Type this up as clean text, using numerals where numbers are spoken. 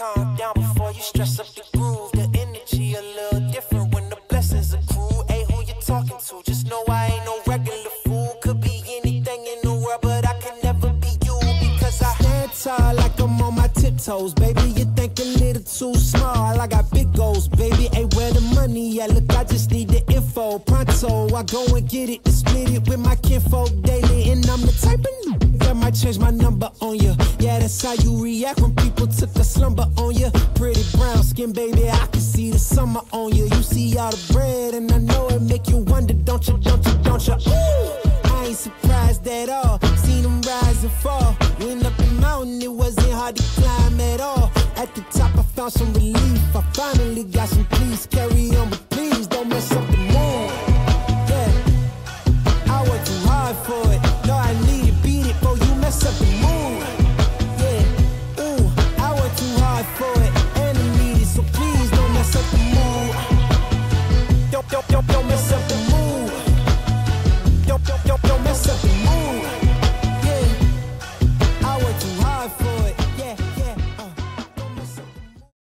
calm down before you stress up the groove. The energy a little different when the blessings accrue. Hey, who you talking to? Just know I ain't no regular fool. Could be anything in the world, but I can never be you, because I stand tall like I'm on my tiptoes. Baby, you think a little too small. I got big goals, baby. Hey, where the money at? Look, I just need the info. Pronto, I go and get it and split it with my kinfolk daily. And I'm the type of that might change my number on you. Yeah, that's how you react when people took a slumber on you. Pretty brown skin, baby, I can see the summer on you. You see all the bread, and I know it make you wonder, don't you, don't you, don't you? Ooh, I ain't surprised at all. Seen them rise and fall. Went up the mountain, it wasn't hard to climb at all. At the top, I found some relief. I finally got some peace. Carry on.